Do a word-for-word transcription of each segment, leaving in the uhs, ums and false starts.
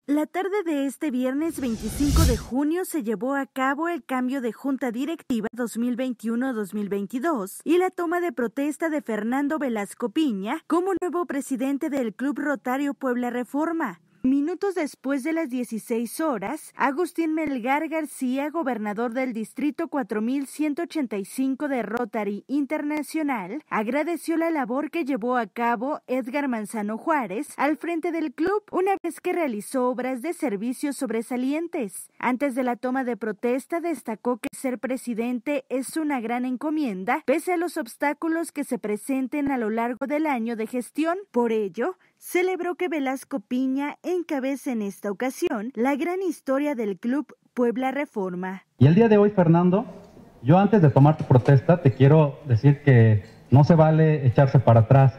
La tarde de este viernes veinticinco de junio se llevó a cabo el cambio de Junta Directiva dos mil veintiuno dos mil veintidós y la toma de protesta de Fernando Velasco Piña como nuevo presidente del Club Rotario Puebla Reforma. Minutos después de las dieciséis horas, Agustín Melgar García, gobernador del distrito cuatro mil ciento ochenta y cinco de Rotary Internacional, agradeció la labor que llevó a cabo Edgar Manzano Juárez al frente del club una vez que realizó obras de servicios sobresalientes. Antes de la toma de protesta, destacó que ser presidente es una gran encomienda, pese a los obstáculos que se presenten a lo largo del año de gestión. Por ello, celebró que Velasco Piña encabece en esta ocasión la gran historia del Club Puebla Reforma. Y el día de hoy, Fernando, yo antes de tomar tu protesta te quiero decir que no se vale echarse para atrás.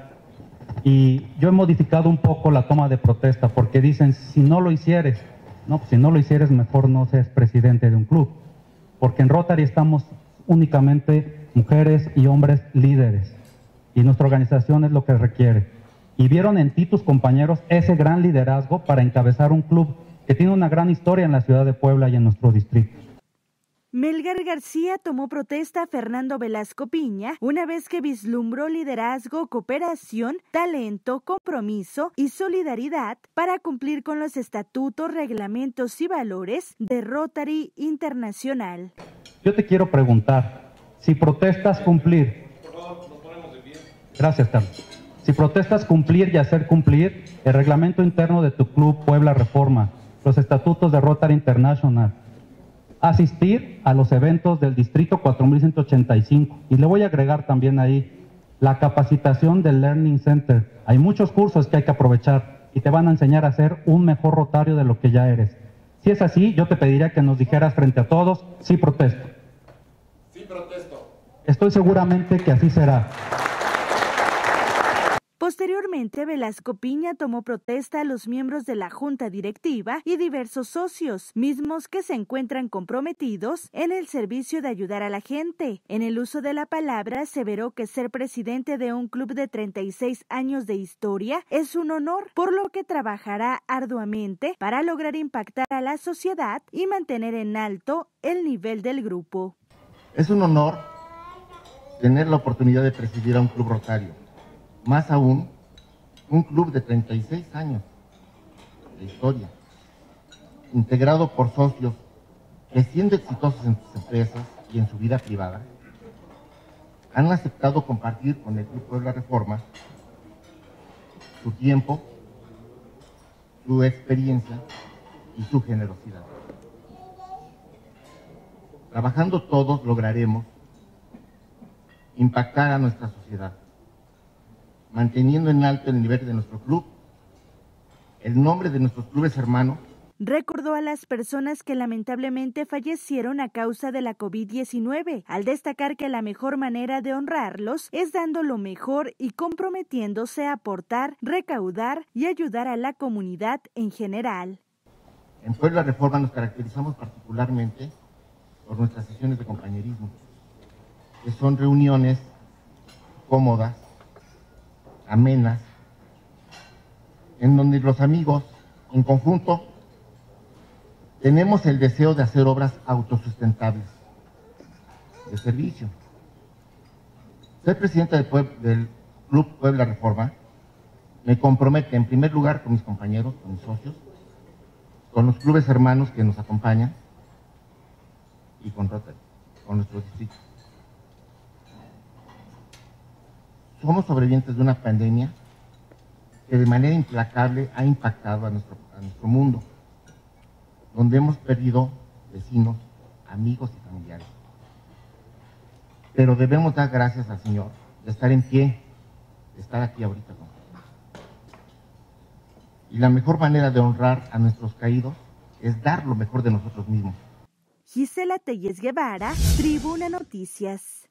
Y yo he modificado un poco la toma de protesta porque dicen, si no lo hicieres, no, pues si no lo hicieres mejor no seas presidente de un club. Porque en Rotary estamos únicamente mujeres y hombres líderes. Y nuestra organización es lo que requiere. Y vieron en ti, tus compañeros, ese gran liderazgo para encabezar un club que tiene una gran historia en la ciudad de Puebla y en nuestro distrito. Melgar García tomó protesta a Fernando Velasco Piña una vez que vislumbró liderazgo, cooperación, talento, compromiso y solidaridad para cumplir con los estatutos, reglamentos y valores de Rotary Internacional. Yo te quiero preguntar, si protestas cumplir... Por favor, nos ponemos de pie. Gracias, Carlos. Si protestas cumplir y hacer cumplir el reglamento interno de tu club Puebla Reforma, los estatutos de Rotary International, asistir a los eventos del distrito cuatro mil ciento ochenta y cinco, y le voy a agregar también ahí la capacitación del Learning Center. Hay muchos cursos que hay que aprovechar y te van a enseñar a ser un mejor rotario de lo que ya eres. Si es así, yo te pediría que nos dijeras frente a todos, sí protesto. Sí protesto. Estoy seguramente que así será. Posteriormente, Velasco Piña tomó protesta a los miembros de la Junta Directiva y diversos socios, mismos que se encuentran comprometidos en el servicio de ayudar a la gente. En el uso de la palabra, aseveró que ser presidente de un club de treinta y seis años de historia es un honor, por lo que trabajará arduamente para lograr impactar a la sociedad y mantener en alto el nivel del grupo. Es un honor tener la oportunidad de presidir a un club rotario. Más aún, un club de treinta y seis años de historia, integrado por socios que, siendo exitosos en sus empresas y en su vida privada, han aceptado compartir con el Club Puebla Reforma su tiempo, su experiencia y su generosidad. Trabajando todos lograremos impactar a nuestra sociedad, manteniendo en alto el nivel de nuestro club, el nombre de nuestros clubes hermanos. Recordó a las personas que lamentablemente fallecieron a causa de la COVID diecinueve, al destacar que la mejor manera de honrarlos es dando lo mejor y comprometiéndose a aportar, recaudar y ayudar a la comunidad en general. En Puebla Reforma nos caracterizamos particularmente por nuestras sesiones de compañerismo, que son reuniones cómodas, amenas, en donde los amigos, en conjunto, tenemos el deseo de hacer obras autosustentables, de servicio. Ser presidente del, Puebla, del Club Puebla Reforma me compromete, en primer lugar, con mis compañeros, con mis socios, con los clubes hermanos que nos acompañan y con Rotary, con nuestro distrito. Somos sobrevivientes de una pandemia que de manera implacable ha impactado a nuestro, a nuestro mundo, donde hemos perdido vecinos, amigos y familiares. Pero debemos dar gracias al Señor de estar en pie, de estar aquí ahorita con nosotros. Y la mejor manera de honrar a nuestros caídos es dar lo mejor de nosotros mismos. Gisela Telles Guevara, Tribuna Noticias.